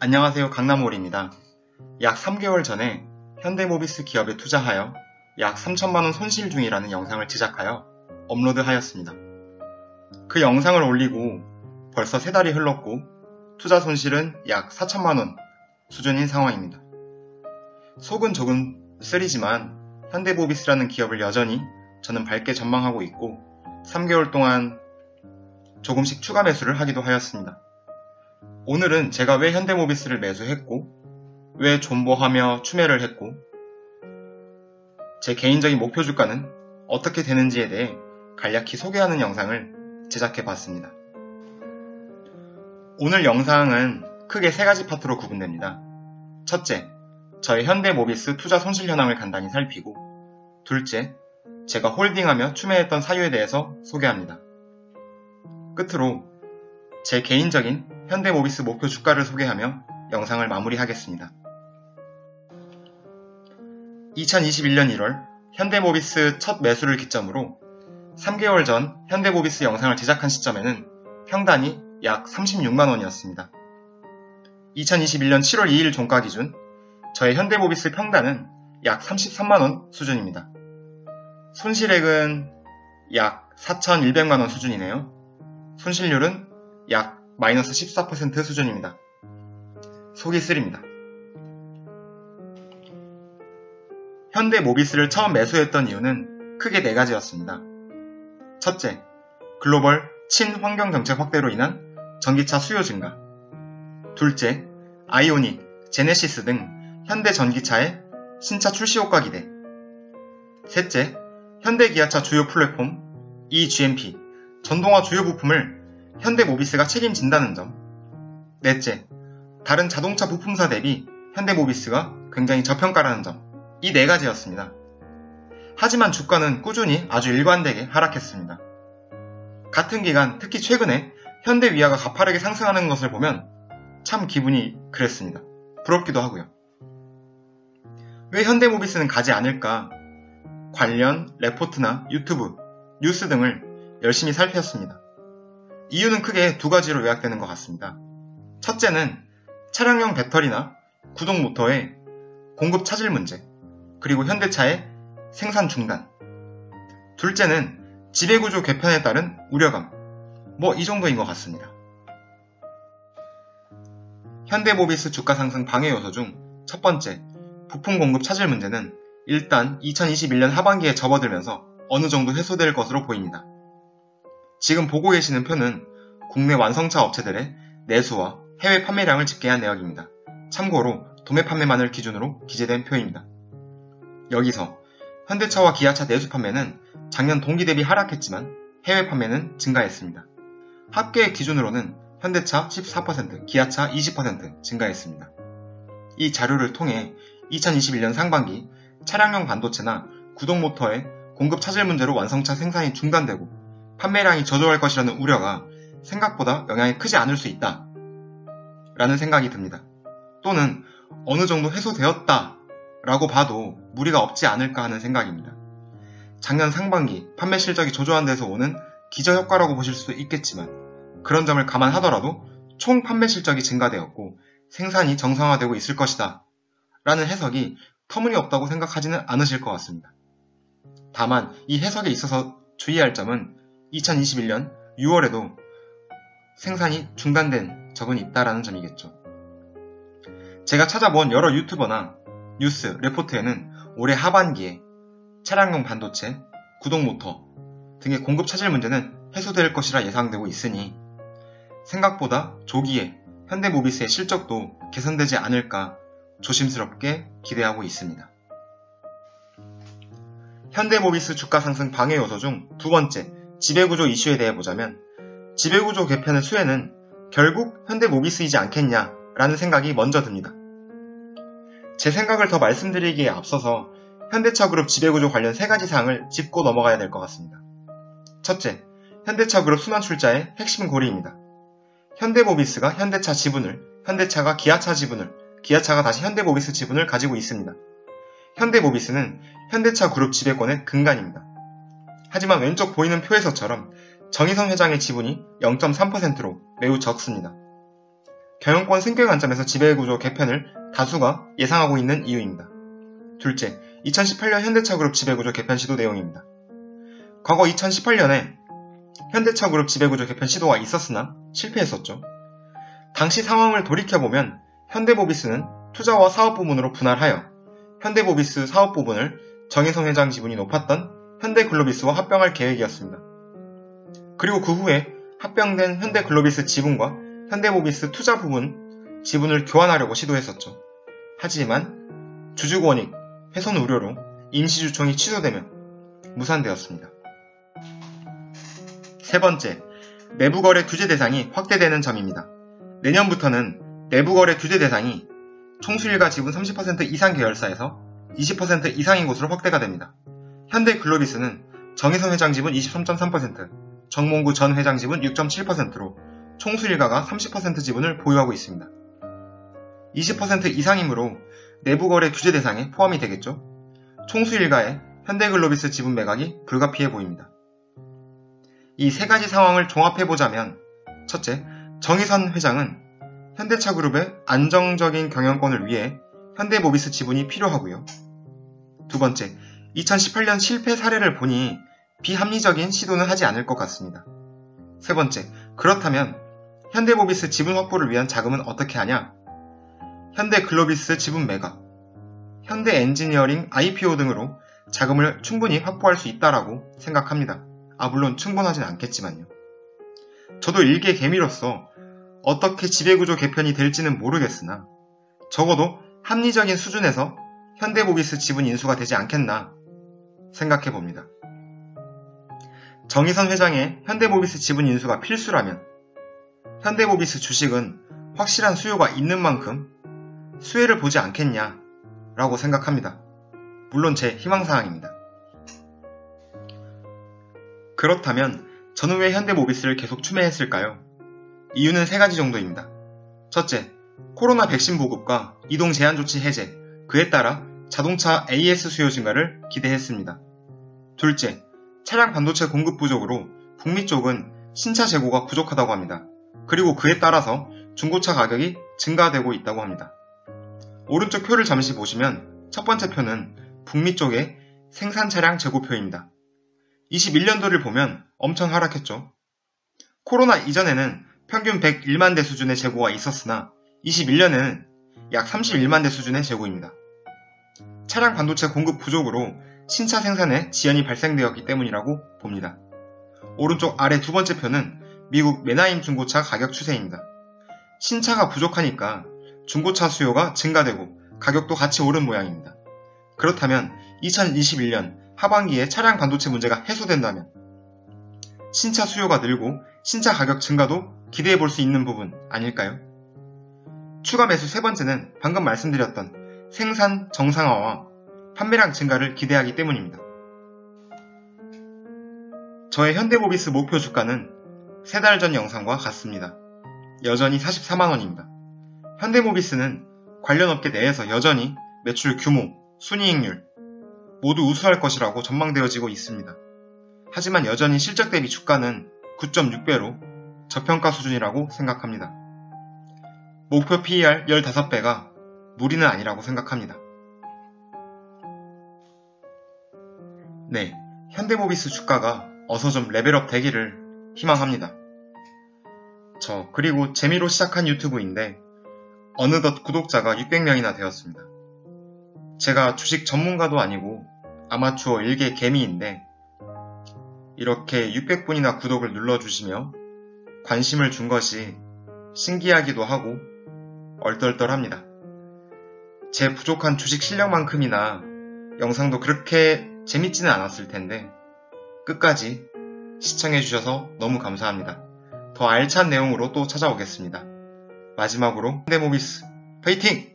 안녕하세요. 강남올입니다. 약 3개월 전에 현대모비스 기업에 투자하여 약 3천만원 손실 중이라는 영상을 제작하여 업로드하였습니다. 그 영상을 올리고 벌써 3달이 흘렀고 투자 손실은 약 4천만원 수준인 상황입니다. 속은 조금 쓰리지만 현대모비스라는 기업을 여전히 저는 밝게 전망하고 있고 3개월 동안 조금씩 추가 매수를 하기도 하였습니다. 오늘은 제가 왜 현대모비스를 매수했고 왜 존버하며 추매를 했고 제 개인적인 목표 주가는 어떻게 되는지에 대해 간략히 소개하는 영상을 제작해 봤습니다. 오늘 영상은 크게 3가지 파트로 구분됩니다. 첫째, 저의 현대모비스 투자 손실 현황을 간단히 살피고 둘째, 제가 홀딩하며 추매했던 사유에 대해서 소개합니다. 끝으로 제 개인적인 현대모비스 목표 주가를 소개하며 영상을 마무리하겠습니다. 2021년 1월 현대모비스 첫 매수를 기점으로 3개월 전 현대모비스 영상을 제작한 시점에는 평단이 약 36만원이었습니다. 2021년 7월 2일 종가 기준 저의 현대모비스 평단은 약 33만원 수준입니다. 손실액은 약 4,100만원 수준이네요. 손실률은 약 마이너스 14% 수준입니다. 속이 쓰립니다. 현대모비스를 처음 매수했던 이유는 크게 4가지였습니다. 첫째, 글로벌 친환경 정책 확대로 인한 전기차 수요 증가. 둘째, 아이오닉, 제네시스 등 현대 전기차의 신차 출시 효과 기대. 셋째, 현대기아차 주요 플랫폼 eGMP, 전동화 주요 부품을 현대모비스가 책임진다는 점. 넷째, 다른 자동차 부품사 대비 현대모비스가 굉장히 저평가라는 점. 이 4가지였습니다. 하지만 주가는 꾸준히 아주 일관되게 하락했습니다. 같은 기간, 특히 최근에 현대위아가 가파르게 상승하는 것을 보면 참 기분이 그랬습니다. 부럽기도 하고요. 왜 현대모비스는 가지 않을까? 관련 레포트나 유튜브, 뉴스 등을 열심히 살폈습니다. 이유는 크게 2가지로 요약되는 것 같습니다. 첫째는 차량용 배터리나 구동 모터의 공급 차질 문제, 그리고 현대차의 생산 중단. 둘째는 지배구조 개편에 따른 우려감. 이 정도인 것 같습니다. 현대모비스 주가 상승 방해 요소 중 첫 번째, 부품 공급 차질 문제는 일단 2021년 하반기에 접어들면서 어느 정도 해소될 것으로 보입니다. 지금 보고 계시는 표는 국내 완성차 업체들의 내수와 해외 판매량을 집계한 내역입니다. 참고로 도매 판매만을 기준으로 기재된 표입니다. 여기서 현대차와 기아차 내수 판매는 작년 동기 대비 하락했지만 해외 판매는 증가했습니다. 합계 기준으로는 현대차 14%, 기아차 20% 증가했습니다. 이 자료를 통해 2021년 상반기 차량용 반도체나 구동모터의 공급 차질 문제로 완성차 생산이 중단되고 판매량이 저조할 것이라는 우려가 생각보다 영향이 크지 않을 수 있다 라는 생각이 듭니다. 또는 어느 정도 해소되었다 라고 봐도 무리가 없지 않을까 하는 생각입니다. 작년 상반기 판매 실적이 저조한 데서 오는 기저효과라고 보실 수도 있겠지만 그런 점을 감안하더라도 총 판매 실적이 증가되었고 생산이 정상화되고 있을 것이다 라는 해석이 터무니없다고 생각하지는 않으실 것 같습니다. 다만 이 해석에 있어서 주의할 점은 2021년 6월에도 생산이 중단된 적은 있다라는 점이겠죠. 제가 찾아본 여러 유튜버나 뉴스, 레포트에는 올해 하반기에 차량용 반도체, 구동모터 등의 공급 차질 문제는 해소될 것이라 예상되고 있으니 생각보다 조기에 현대모비스의 실적도 개선되지 않을까 조심스럽게 기대하고 있습니다. 현대모비스 주가 상승 방해 요소 중 2번째, 지배구조 이슈에 대해 보자면 지배구조 개편의 수혜는 결국 현대모비스이지 않겠냐라는 생각이 먼저 듭니다. 제 생각을 더 말씀드리기에 앞서서 현대차그룹 지배구조 관련 3가지 사항을 짚고 넘어가야 될 것 같습니다. 첫째, 현대차그룹 순환출자의 핵심 고리입니다. 현대모비스가 현대차 지분을, 현대차가 기아차 지분을, 기아차가 다시 현대모비스 지분을 가지고 있습니다. 현대모비스는 현대차 그룹 지배권의 근간입니다. 하지만 왼쪽 보이는 표에서처럼 정의선 회장의 지분이 0.3%로 매우 적습니다. 경영권 승격 관점에서 지배구조 개편을 다수가 예상하고 있는 이유입니다. 둘째, 2018년 현대차그룹 지배구조 개편 시도 내용입니다. 과거 2018년에 현대차그룹 지배구조 개편 시도가 있었으나 실패했었죠. 당시 상황을 돌이켜보면 현대모비스는 투자와 사업 부문으로 분할하여 현대모비스 사업 부분을 정혜성 회장 지분이 높았던 현대글로비스와 합병할 계획이었습니다. 그리고 그 후에 합병된 현대글로비스 지분과 현대모비스 투자 부분 지분을 교환하려고 시도했었죠. 하지만 주주권익 훼손 우려로 임시주총이 취소되며 무산되었습니다. 세 번째, 내부거래 규제 대상이 확대되는 점입니다. 내년부터는 내부거래 규제 대상이 총수일가 지분 30% 이상 계열사에서 20% 이상인 곳으로 확대가 됩니다. 현대글로비스는 정혜성 회장 지분 23.3%, 정몽구 전 회장 지분 6.7%로 총수일가가 30% 지분을 보유하고 있습니다. 20% 이상이므로 내부거래 규제 대상에 포함이 되겠죠. 총수일가의 현대글로비스 지분 매각이 불가피해 보입니다. 이 세 가지 상황을 종합해보자면 첫째, 정의선 회장은 현대차그룹의 안정적인 경영권을 위해 현대모비스 지분이 필요하고요. 두 번째, 2018년 실패 사례를 보니 비합리적인 시도는 하지 않을 것 같습니다. 세 번째, 그렇다면 현대모비스 지분 확보를 위한 자금은 어떻게 하냐? 현대글로비스 지분 매각, 현대엔지니어링 IPO 등으로 자금을 충분히 확보할 수 있다라고 생각합니다. 물론 충분하진 않겠지만요. 저도 일개 개미로서 어떻게 지배구조 개편이 될지는 모르겠으나 적어도 합리적인 수준에서 현대모비스 지분 인수가 되지 않겠나 생각해봅니다. 정의선 회장의 현대모비스 지분 인수가 필수라면 현대모비스 주식은 확실한 수요가 있는 만큼 수혜를 보지 않겠냐라고 생각합니다. 물론 제 희망사항입니다. 그렇다면 저는 왜 현대모비스를 계속 추매했을까요? 이유는 세 가지 정도입니다. 첫째, 코로나 백신 보급과 이동 제한 조치 해제, 그에 따라 자동차 AS 수요 증가를 기대했습니다. 둘째, 차량 반도체 공급 부족으로 북미 쪽은 신차 재고가 부족하다고 합니다. 그리고 그에 따라서 중고차 가격이 증가되고 있다고 합니다. 오른쪽 표를 잠시 보시면 첫 번째 표는 북미 쪽의 생산 차량 재고표입니다. 21년도를 보면 엄청 하락했죠. 코로나 이전에는 평균 101만 대 수준의 재고가 있었으나 21년에는 약 31만 대 수준의 재고입니다. 차량 반도체 공급 부족으로 신차 생산에 지연이 발생되었기 때문이라고 봅니다. 오른쪽 아래 두 번째 표는 미국 맨하임 중고차 가격 추세입니다. 신차가 부족하니까 중고차 수요가 증가되고 가격도 같이 오른 모양입니다. 그렇다면 2021년 하반기에 차량 반도체 문제가 해소된다면 신차 수요가 늘고 신차 가격 증가도 기대해 볼 수 있는 부분 아닐까요? 추가 매수 세 번째는 방금 말씀드렸던 생산 정상화와 판매량 증가를 기대하기 때문입니다. 저의 현대모비스 목표 주가는 3달 전 영상과 같습니다. 여전히 44만원입니다. 현대모비스는 관련 업계 내에서 여전히 매출 규모, 순이익률 모두 우수할 것이라고 전망되어지고 있습니다. 하지만 여전히 실적 대비 주가는 9.6배로 저평가 수준이라고 생각합니다. 목표 PER 15배가 무리는 아니라고 생각합니다. 네, 현대모비스 주가가 어서 좀 레벨업 되기를 희망합니다. 그리고 재미로 시작한 유튜브인데 어느덧 구독자가 600명이나 되었습니다. 제가 주식 전문가도 아니고 아마추어 일개 개미인데 이렇게 600분이나 구독을 눌러주시며 관심을 준 것이 신기하기도 하고 얼떨떨합니다. 제 부족한 주식 실력만큼이나 영상도 그렇게 재밌지는 않았을 텐데 끝까지 시청해주셔서 너무 감사합니다. 더 알찬 내용으로 또 찾아오겠습니다. 마지막으로 현대모비스 파이팅!